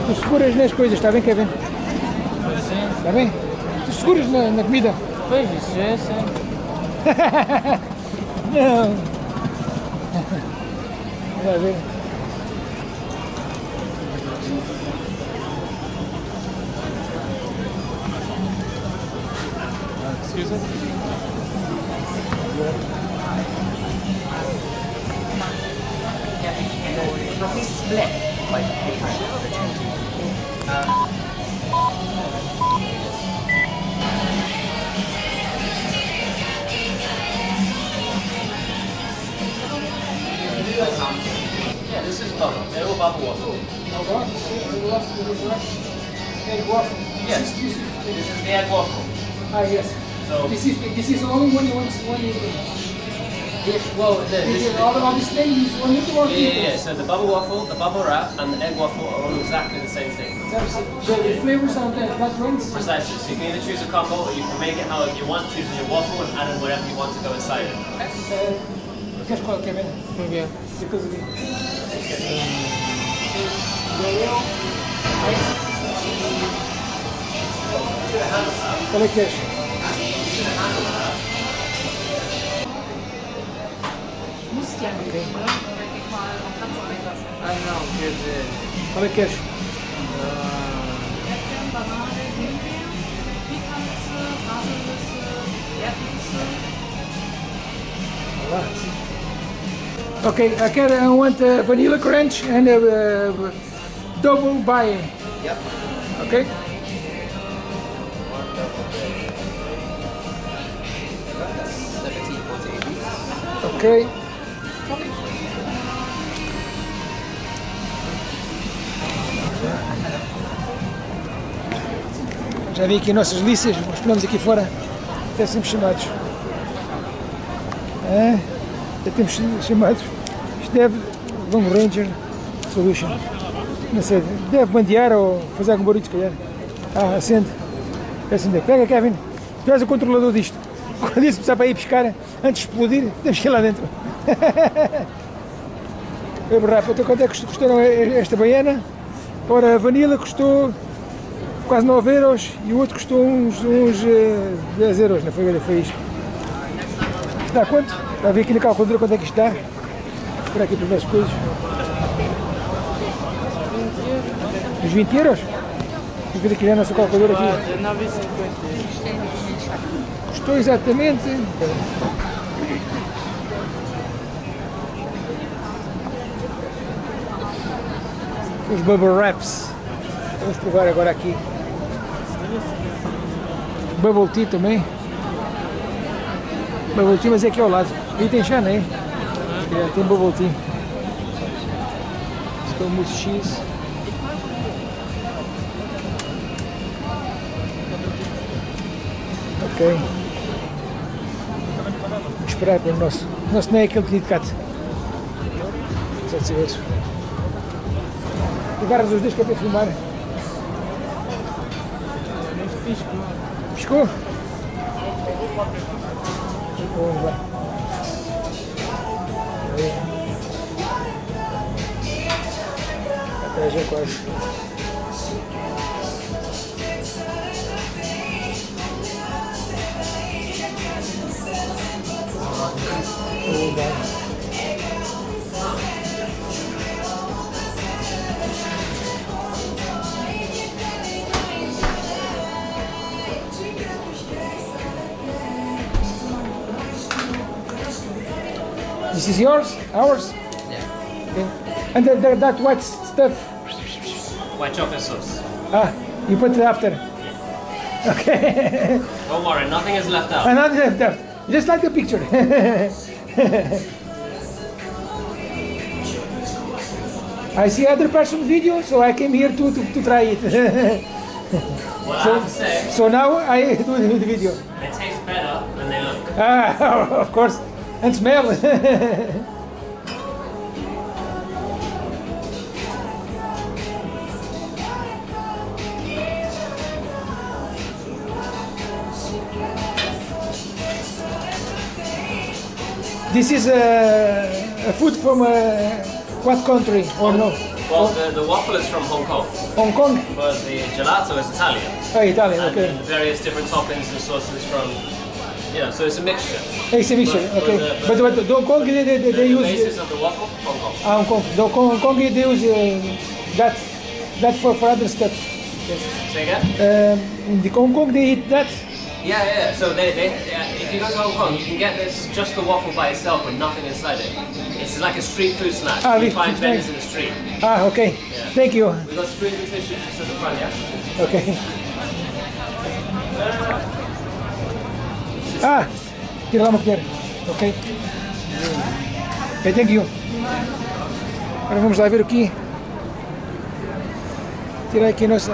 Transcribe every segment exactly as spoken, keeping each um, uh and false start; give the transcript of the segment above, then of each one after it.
Tu seguras nas coisas, está bem, Kevin? Sim. Está bem? Tu seguras na, na comida? Pois, isso é sim. Não. Vai ver. Excuse me? Roughly split like paper. Yeah, this is bubble. They're all bubble waffle. Egg waffle. Yes. This is, This is the egg waffle. ah, yes. So, This is this is only one one one liter. yeah, well, the, this, This is all all this thing is one liter or yeah, two yeah, yeah. liters. So the bubble waffle, the bubble wrap, and the egg waffle are all exactly the same thing. So the, the flavors are that that ones. Precisely. So you can either choose a combo, or you can make it however you want, choosing your waffle and adding whatever you want to go inside it. Okay? Queres qual, Kevin? Okay. Depois ali. Qual é que queres? Ok. Ah, não, quer dizer. Qual é que queres? Erdbeeren, Banane, Himbeeren, Pekannüsse, Haselnüsse, Erdnüsse. Okay, I can I want uh, vanilla crunch and a uh, double buy. Yep. Okay. That's seventeen point eight. Ok. Já vi aqui nossas lícias, nós esperamos aqui fora, até sempre chamados. É, já temos chamados. Isto deve, vamos Ranger Solution. Não sei, deve bandear ou fazer algum barulho se calhar. Ah, acende. Acende. Pega, Kevin, tu és o controlador disto. Quando isso precisar para ir pescar, antes de explodir, temos que ir lá dentro. É rápido. Então, quanto é que custaram esta baiana? Ora, a vanila custou quase nove euros e o outro custou uns, uns uh, dez euros, não foi? Foi isto. Isto dá quanto? Está a ver aqui na calculadora quanto é que isto dá? Por aqui para ver as coisas. Uns vinte euros? Vou ver aqui na nossa calculadora aqui. dezenove e cinquenta. Custou exatamente. Os bubble wraps. Vamos provar agora aqui. Bubble tea também. Bubble tea, mas é aqui ao lado. E tem chá, né? É, tem bubble tea. Esse é o mousse cheese. Ok. Vamos esperar para o nosso. O nosso não é aquele Kit Kat. Pode ser outro. Agarras os dois que é para filmar. Piscou? Vamos lá. Até já quase. This is yours? Ours? Yeah. Okay. And the, the, that white stuff? White chocolate sauce. Ah, you put it after? Okay. Don't worry, nothing is left out. Another left after. Just like the picture. I see other person video, so I came here to, to, to try it. Well, So- I have to say, So now I do the the video. they taste better than they look. Ah, of course. And smell. This is a, a food from uh, what country or no? Well, the, the waffle is from Hong Kong, Hong Kong? but the gelato is Italian. Ah, Italian, And okay. various different toppings and sauces from, you know, so it's a mixture. It's a mixture, But- okay. but, uh, But, but, the Hong Kong, they, they, The, they the use... basis of the waffle, Hong Kong. Ah, Hong Kong. The Hong Kong, they use uh, that, that for, for other stuff. Say again? Um, in the Hong Kong, they eat that. Yeah, yeah. So they, they, yeah, if you go to Hong Kong, you can get this just the waffle by itself with nothing inside it. It's like a street food snack. Ah, you street find food vendors snack. in the street. Ah, okay. Yeah. Thank you. We've got spring fish just at the front, yeah? Okay. Ah, tira lá uma colher. Ok. Ok, thank you. Agora vamos lá ver aqui. Tirar aqui a nossa...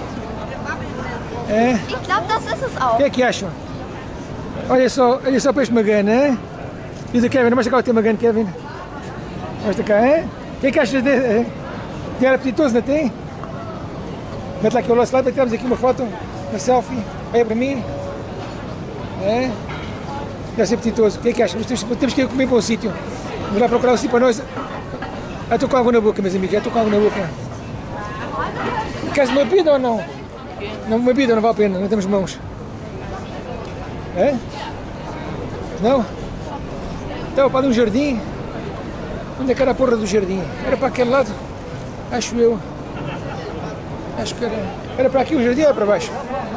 É? Ich glaube, das ist es O auch. que é que acham? Olha só, olha só para este Magana, hein? Diz o Kevin, mostra cá o teu Magana, Kevin. Mostra cá, hein? O que é que achas de... eh? Tem ar apetitoso, não tem? Mete lá aqui o nosso lado para tirarmos aqui uma foto, uma selfie. Olha para mim. É? Deve ser apetitoso. O que é que achas? Temos, temos que ir comer para um sítio. Vamos lá procurar um sítio para nós. Ah, estou com água na boca, meus amigos. Já estou com água na boca. Queres uma bebida ou não? Não, uma bebida não vale a pena, não temos mãos. É? Não? Então, para um jardim. Onde é que era a porra do jardim? Era para aquele lado? Acho eu. Acho que era. Era para aqui o jardim ou era para baixo?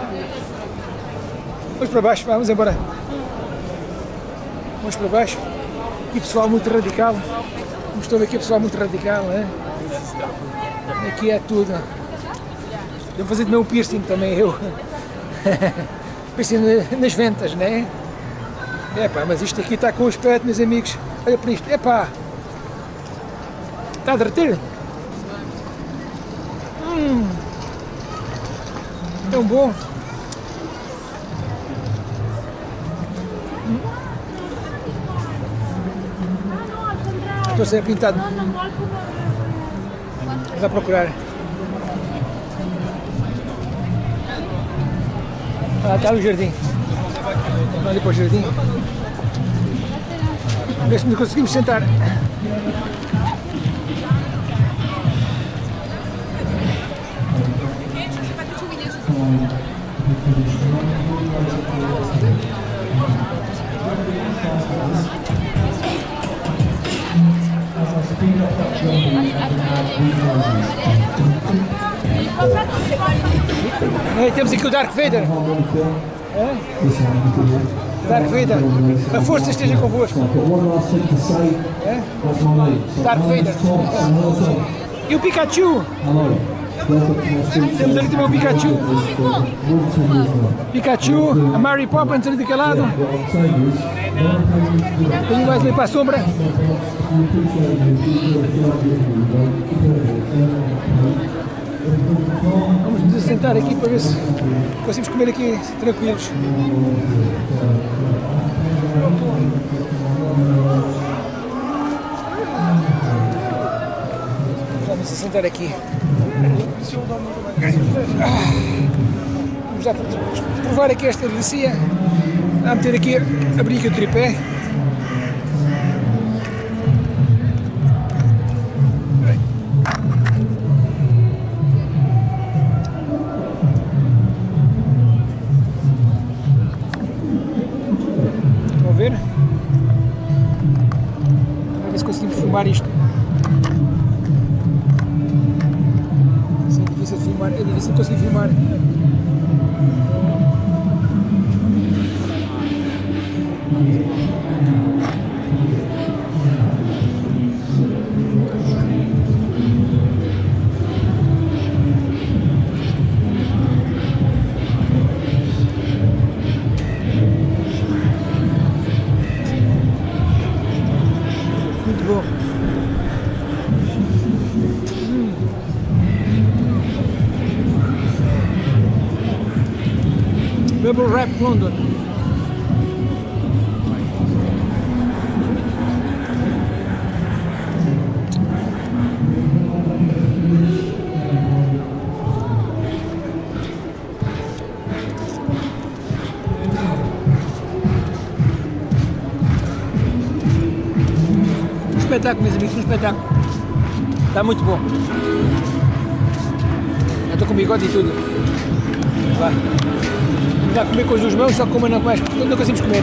Vamos para baixo, vamos embora. Vamos para baixo. Aqui pessoal muito radical. Como estou a ver aqui pessoal muito radical, é? Aqui é tudo. Devo fazer também um piercing também eu. Piercing nas ventas, né? É pá, mas isto aqui está com o aspecto, meus amigos. Olha para isto, é pá. Está a derreter? Hum. Tão bom. Estou a ser pintado. Vamos lá procurar. Ah, está no jardim. Vamos ali para o jardim. Ver se nos conseguimos sentar. É, temos aqui o Darth Vader. É? Darth Vader. A força esteja convosco. É? Darth Vader. E o Pikachu. Temos ali também o Pikachu. Pikachu, a Mary Poppins ali daquele lado. Tem mais ali para a sombra. Vamos nos assentar aqui para ver se conseguimos comer aqui tranquilos. Vamos assentar aqui. Vamos lá provar aqui esta delicia. Vamos meter aqui, abrir aqui o tripé. Vamos ver? Vamos ver se conseguimos filmar isto. Isso é difícil de filmar, é difícil de conseguir filmar. Muito bom. Hum. Bubble Wrap London. Um espetáculo, meus amigos, um espetáculo. Está muito bom. Já estou com bigode e tudo. Vai. Vamos lá comer com as duas mãos, só que como não, mais, não conseguimos comer.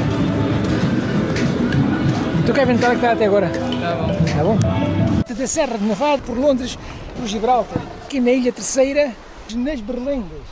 Tu queres ver que está até agora? Tá bom. Está bom? Da Serra de Nevado, por Londres, por Gibraltar, aqui na Ilha Terceira, nas Berlengas.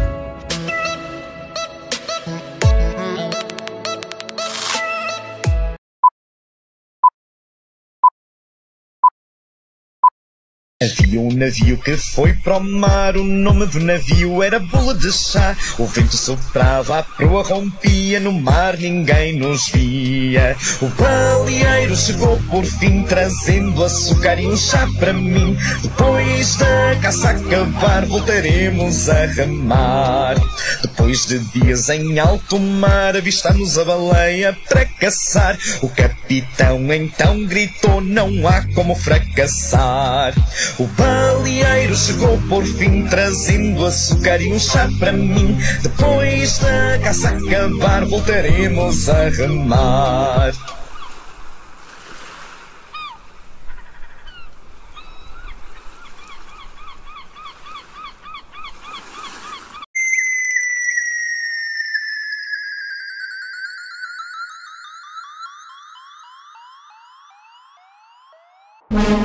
Havia um navio que foi para o mar, o nome do navio era Bula de Chá. O vento soprava, a proa rompia, no mar ninguém nos via. O baleeiro chegou por fim, trazendo açúcar e um chá para mim. Depois da caça acabar, voltaremos a remar. Depois de dias em alto mar, avistamos a baleia para caçar. O capitão então gritou, não há como fracassar. O baleeiro chegou por fim, trazendo açúcar e um chá para mim. Depois da caça acabar, voltaremos a remar. Bye.